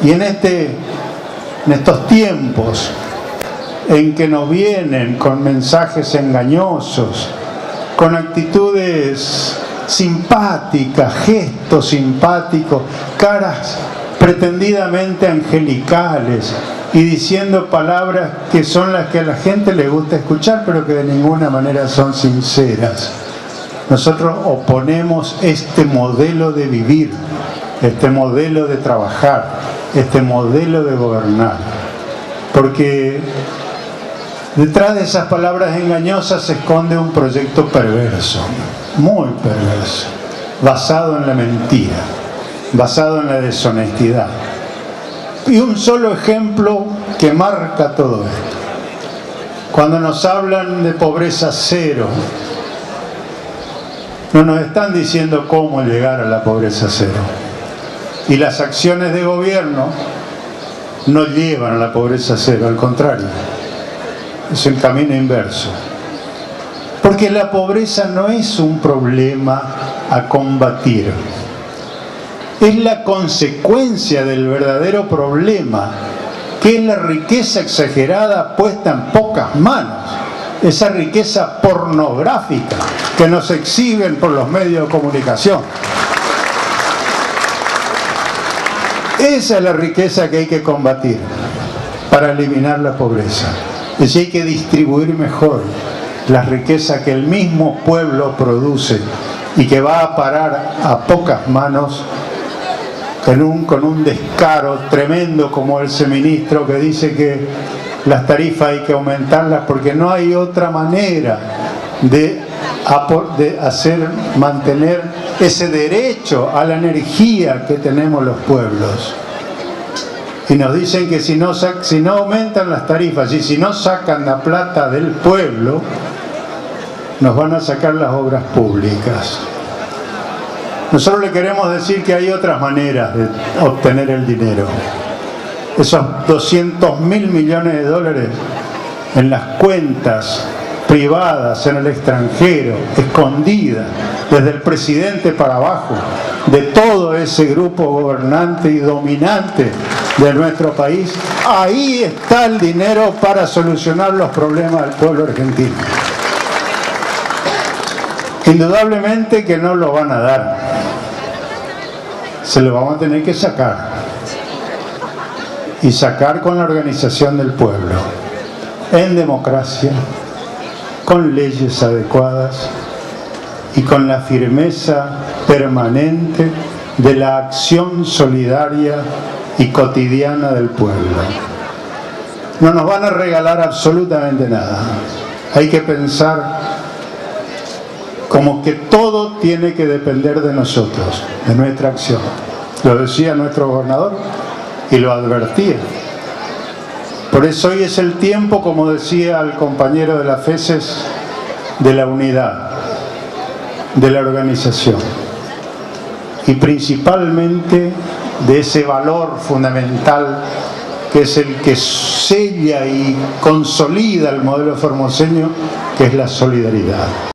Y en estos tiempos en que nos vienen con mensajes engañosos, con actitudes simpáticas, gestos simpáticos, caras pretendidamente angelicales y diciendo palabras que son las que a la gente le gusta escuchar, pero que de ninguna manera son sinceras. Nosotros oponemos este modelo de vivir, este modelo de trabajar, este modelo de gobernar, porque detrás de esas palabras engañosas se esconde un proyecto perverso, muy perverso, basado en la mentira, basado en la deshonestidad. Y un solo ejemplo que marca todo esto. Cuando nos hablan de pobreza cero, no nos están diciendo cómo llegar a la pobreza cero. Y las acciones de gobierno no llevan a la pobreza cero, al contrario. Es el camino inverso. Porque la pobreza no es un problema a combatir. Es la consecuencia del verdadero problema, que es la riqueza exagerada puesta en pocas manos. Esa riqueza pornográfica que nos exhiben por los medios de comunicación. Esa es la riqueza que hay que combatir para eliminar la pobreza. Es decir, hay que distribuir mejor la riqueza que el mismo pueblo produce y que va a parar a pocas manos con un descaro tremendo como ese ministro que dice que las tarifas hay que aumentarlas porque no hay otra manera de mantener ese derecho a la energía que tenemos los pueblos. Y nos dicen que si no aumentan las tarifas y si no sacan la plata del pueblo, nos van a sacar las obras públicas. Nosotros le queremos decir que hay otras maneras de obtener el dinero. Esos 200.000 millones de dólares en las cuentas privadas en el extranjero, escondidas desde el presidente para abajo, de todo ese grupo gobernante y dominante de nuestro país, ahí está el dinero para solucionar los problemas del pueblo argentino. Indudablemente que no lo van a dar, se lo vamos a tener que sacar, y sacar con la organización del pueblo, en democracia, con leyes adecuadas y con la firmeza permanente de la acción solidaria y cotidiana del pueblo. No nos van a regalar absolutamente nada. Hay que pensar como que todo tiene que depender de nosotros, de nuestra acción. Lo decía nuestro gobernador y lo advertía. Por eso hoy es el tiempo, como decía el compañero de las FESES, de la unidad, de la organización y principalmente de ese valor fundamental que es el que sella y consolida el modelo formoseño, que es la solidaridad.